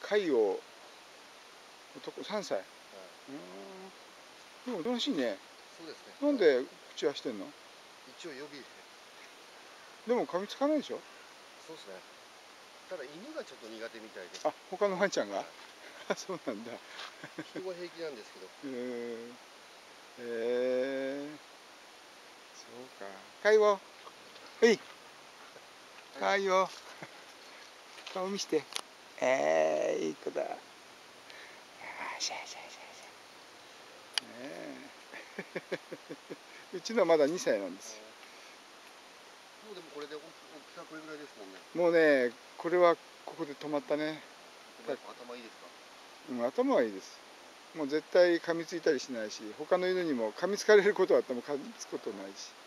飼いを男3歳。でもおとなしいね。 そうですね。 なんで口はしてんの？ 一応予備で。 でも噛みつかないでしょ？ そうですね。ただ犬がちょっと苦手みたいで。 あ、他のワンちゃんが？あ、そうなんだ。 人は平気なんですけど。 そうか。かいを。はい。かいを。顔見して。いい子だ。よしよしよしよし。うちのはまだ2歳なんですよ。 もうでもこれで大きさこれぐらいですもんね。 もうね、これはここで止まったね。 頭いいですか？ 頭はいいです。もう絶対噛みついたりしないし、他の犬にも噛みつかれることはあっても噛みつくことないし。